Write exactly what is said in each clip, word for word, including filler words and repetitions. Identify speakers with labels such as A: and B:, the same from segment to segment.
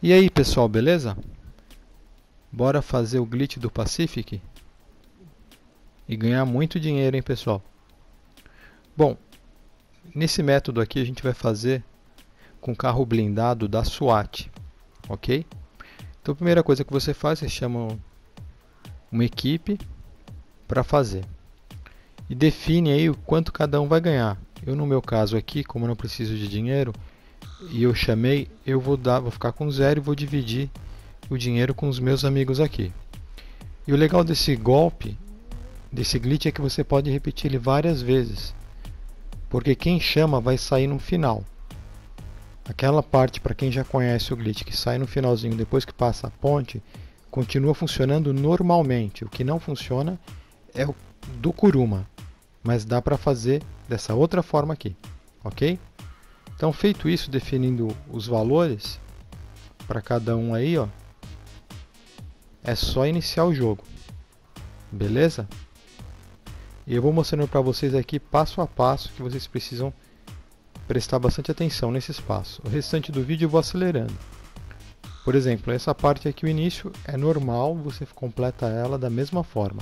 A: E aí pessoal, beleza? Bora fazer o glitch do Pacific e ganhar muito dinheiro, hein pessoal? Bom, nesse método aqui a gente vai fazer com carro blindado da SWAT, ok? Então a primeira coisa que você faz, você chama uma equipe para fazer e define aí o quanto cada um vai ganhar. Eu no meu caso aqui, como eu não preciso de dinheiro e eu chamei, eu vou dar, vou ficar com zero e vou dividir o dinheiro com os meus amigos aqui. E o legal desse golpe, desse glitch, é que você pode repetir ele várias vezes, porque quem chama vai sair no final. Aquela parte, para quem já conhece o glitch, que sai no finalzinho depois que passa a ponte, continua funcionando normalmente. O que não funciona é o do Kuruma, mas dá para fazer dessa outra forma aqui, ok? Então, feito isso, definindo os valores para cada um aí, ó, é só iniciar o jogo, beleza? E eu vou mostrando para vocês aqui passo a passo, que vocês precisam prestar bastante atenção nesses passos. O restante do vídeo eu vou acelerando. Por exemplo, essa parte aqui, o início, é normal, você completa ela da mesma forma.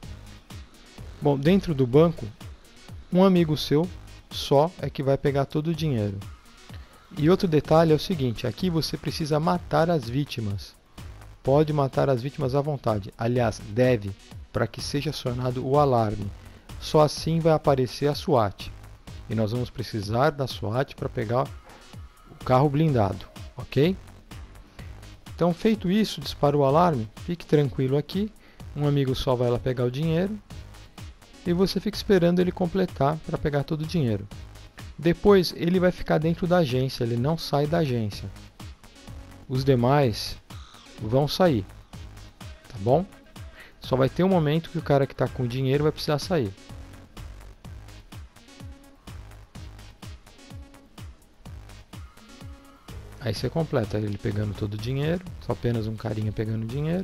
A: Bom, dentro do banco, um amigo seu só é que vai pegar todo o dinheiro. E outro detalhe é o seguinte, aqui você precisa matar as vítimas. Pode matar as vítimas à vontade, aliás, deve, para que seja acionado o alarme. Só assim vai aparecer a SWAT. E nós vamos precisar da SWAT para pegar o carro blindado, ok? Então, feito isso, dispara o alarme, fique tranquilo aqui. Um amigo só vai lá pegar o dinheiro e você fica esperando ele completar para pegar todo o dinheiro. Depois ele vai ficar dentro da agência, ele não sai da agência. Os demais vão sair, tá bom? Só vai ter um momento que o cara que está com o dinheiro vai precisar sair. Aí você completa ele pegando todo o dinheiro, só apenas um carinha pegando o dinheiro.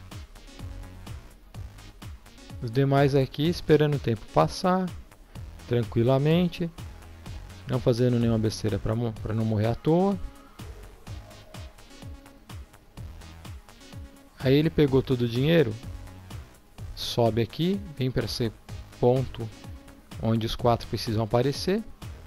A: Os demais aqui esperando o tempo passar, tranquilamente, não fazendo nenhuma besteira para não morrer à toa. Aí ele pegou todo o dinheiro, sobe aqui, vem para esse ponto onde os quatro precisam aparecer.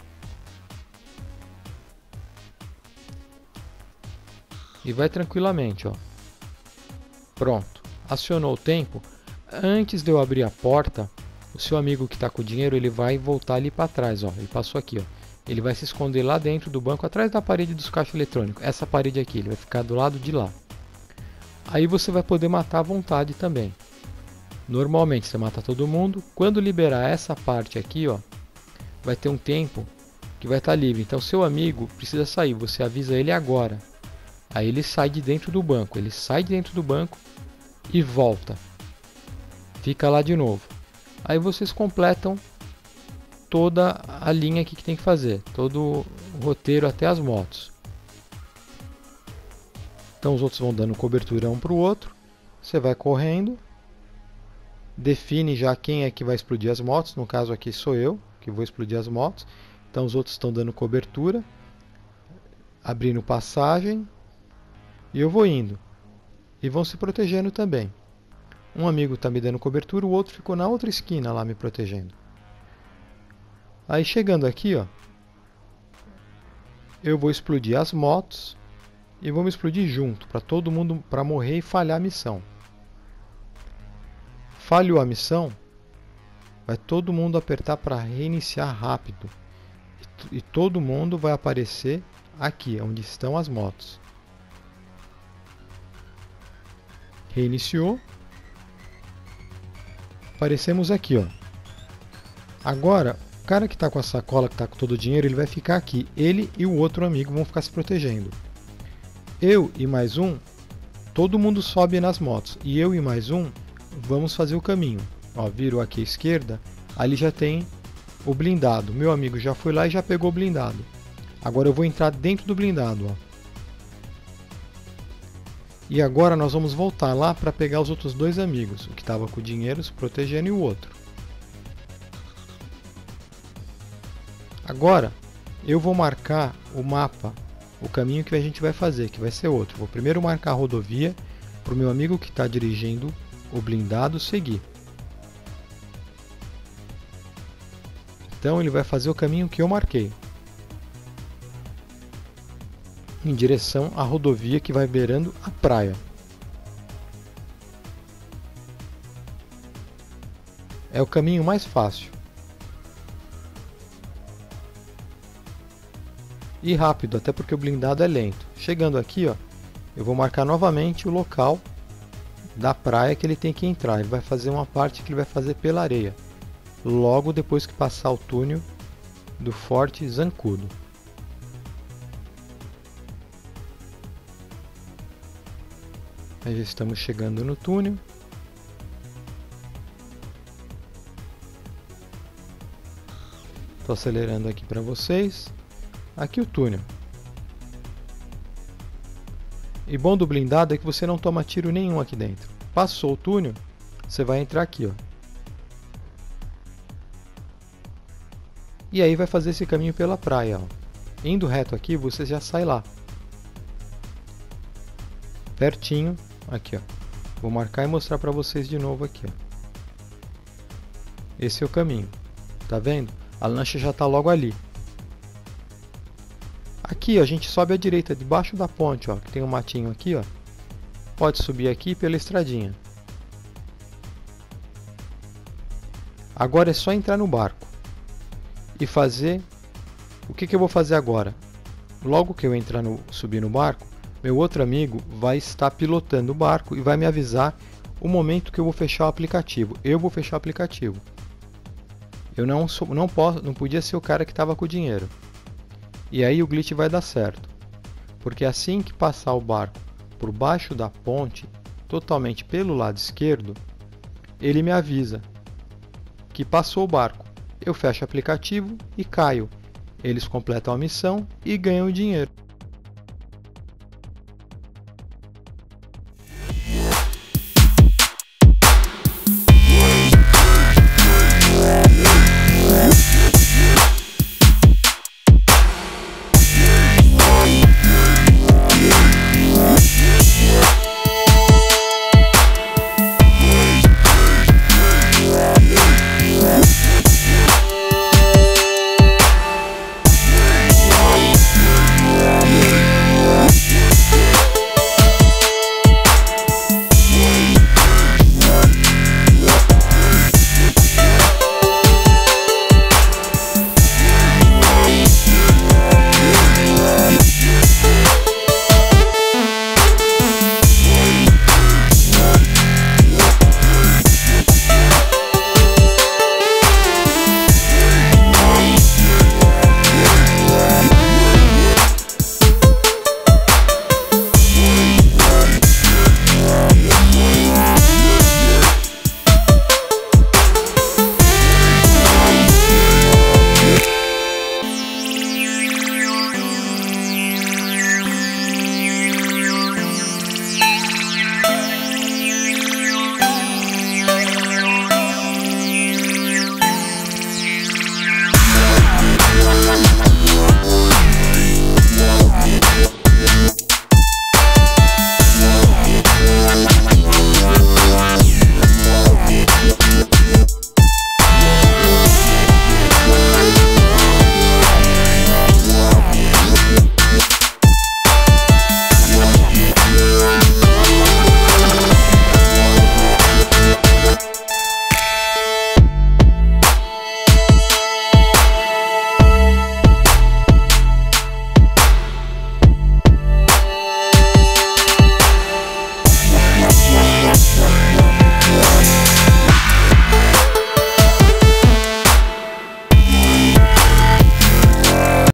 A: E vai tranquilamente, ó. Pronto, acionou o tempo. Antes de eu abrir a porta, o seu amigo que está com o dinheiro, ele vai voltar ali para trás, ó. Ele passou aqui, ó. Ele vai se esconder lá dentro do banco, atrás da parede dos caixas eletrônicos. Essa parede aqui, ele vai ficar do lado de lá. Aí você vai poder matar à vontade também. Normalmente você mata todo mundo. Quando liberar essa parte aqui, ó, vai ter um tempo que vai estar livre. Então seu amigo precisa sair, você avisa ele agora. Aí ele sai de dentro do banco, ele sai de dentro do banco e volta. Fica lá de novo. Aí vocês completam toda a linha aqui que tem que fazer, todo o roteiro até as motos. Então os outros vão dando cobertura um para o outro. Você vai correndo, define já quem é que vai explodir as motos. No caso aqui sou eu que vou explodir as motos. Então os outros estão dando cobertura, abrindo passagem. E eu vou indo. E vão se protegendo também. Um amigo está me dando cobertura, o outro ficou na outra esquina lá me protegendo. Aí chegando aqui, ó, eu vou explodir as motos e vamos explodir junto, para todo mundo, para morrer e falhar a missão. Falhou a missão, vai todo mundo apertar para reiniciar rápido. E, e todo mundo vai aparecer aqui, onde estão as motos. Reiniciou. Aparecemos aqui, ó. Agora, o cara que está com a sacola, que está com todo o dinheiro, ele vai ficar aqui. Ele e o outro amigo vão ficar se protegendo. Eu e mais um, todo mundo sobe nas motos. E eu e mais um, vamos fazer o caminho. Ó, virou aqui à esquerda, ali já tem o blindado. Meu amigo já foi lá e já pegou o blindado. Agora eu vou entrar dentro do blindado, ó. E agora nós vamos voltar lá para pegar os outros dois amigos, o que estava com o dinheiro se protegendo e o outro. Agora eu vou marcar o mapa o caminho que a gente vai fazer, que vai ser outro. Vou primeiro marcar a rodovia para o meu amigo que está dirigindo o blindado seguir. Então ele vai fazer o caminho que eu marquei, em direção à rodovia que vai beirando a praia. É o caminho mais fácil e rápido, até porque o blindado é lento. Chegando aqui, ó, eu vou marcar novamente o local da praia que ele tem que entrar. Ele vai fazer uma parte que ele vai fazer pela areia, logo depois que passar o túnel do Forte Zancudo. Aí já estamos chegando no túnel. Estou acelerando aqui para vocês. Aqui o túnel. E bom do blindado é que você não toma tiro nenhum aqui dentro. Passou o túnel, você vai entrar aqui, ó. E aí vai fazer esse caminho pela praia, ó. Indo reto aqui, você já sai lá. Pertinho, aqui, ó. Vou marcar e mostrar para vocês de novo aqui, ó. Esse é o caminho. Tá vendo? A lancha já está logo ali. Aqui, ó, a gente sobe à direita, debaixo da ponte, ó, que tem um matinho aqui, ó. Pode subir aqui pela estradinha. Agora é só entrar no barco e fazer. O que que eu vou fazer agora? Logo que eu entrar no subir no barco, meu outro amigo vai estar pilotando o barco e vai me avisar o momento que eu vou fechar o aplicativo. Eu vou fechar o aplicativo. Eu não sou, não posso, não podia ser o cara que estava com o dinheiro. E aí o glitch vai dar certo, porque assim que passar o barco por baixo da ponte, totalmente pelo lado esquerdo, ele me avisa que passou o barco. Eu fecho o aplicativo e caio. Eles completam a missão e ganham o dinheiro.